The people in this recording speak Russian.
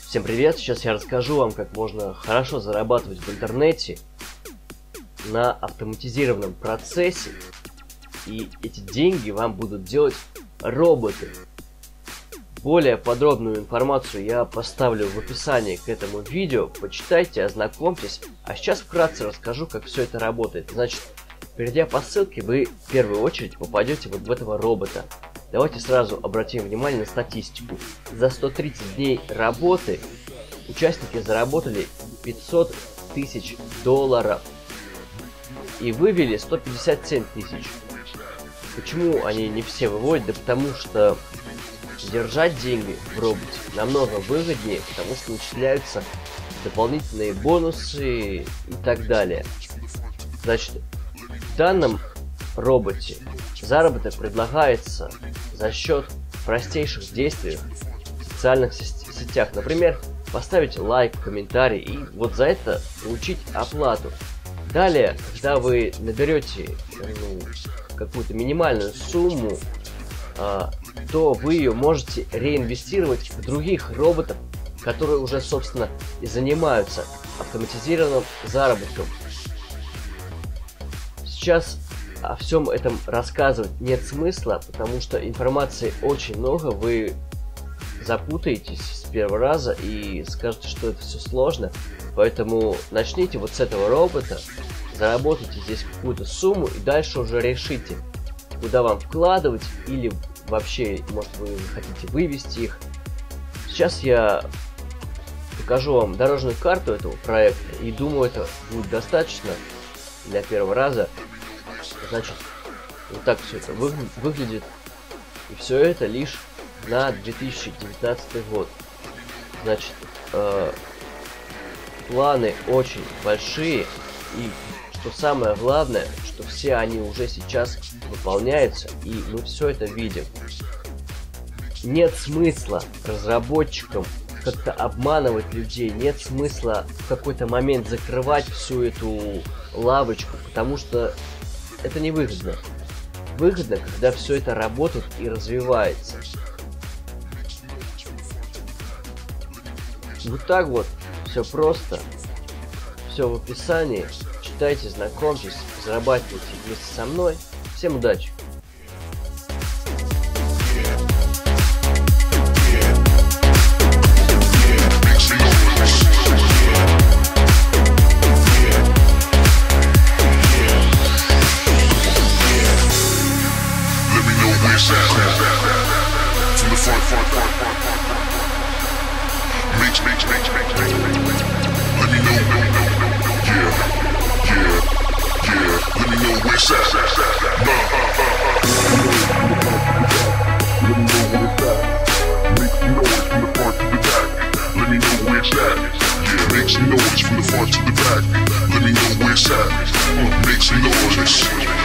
Всем привет! Сейчас я расскажу вам, как можно хорошо зарабатывать в интернете на автоматизированном процессе. И эти деньги вам будут делать роботы. Более подробную информацию я поставлю в описании к этому видео. Почитайте, ознакомьтесь. А сейчас вкратце расскажу, как все это работает. Значит, перейдя по ссылке, вы в первую очередь попадете вот в этого робота. Давайте сразу обратим внимание на статистику. За 130 дней работы участники заработали $500 тысяч и вывели 157 тысяч. Почему они не все выводят? Да потому что держать деньги в роботе намного выгоднее, потому что начисляются дополнительные бонусы и так далее. Значит, в данном роботе заработок предлагается за счет простейших действий в социальных сетях. Например, поставить лайк, комментарий и вот за это получить оплату. Далее, когда вы наберете какую-то минимальную сумму, то вы ее можете реинвестировать в других роботов, которые уже, собственно, и занимаются автоматизированным заработком. Сейчас о всем этом рассказывать нет смысла, потому что информации очень много, вы запутаетесь с первого раза и скажете, что это все сложно. Поэтому начните вот с этого робота, заработайте здесь какую-то сумму и дальше уже решите, куда вам вкладывать или вообще, может, вы хотите вывести их. Сейчас я покажу вам дорожную карту этого проекта и думаю, это будет достаточно для первого раза. Значит, вот так все это выглядит. И все это лишь на 2019 год. Значит, планы очень большие. И что самое главное, что все они уже сейчас выполняются. И мы все это видим. Нет смысла разработчикам как-то обманывать людей. Нет смысла в какой-то момент закрывать всю эту лавочку. Потому что это невыгодно. Выгодно, когда все это работает и развивается. Вот так вот, все просто, все в описании. Читайте, знакомьтесь, зарабатывайте вместе со мной. Всем удачи! Make some noise from the front to the back. Let me know where it's at. Make some noise.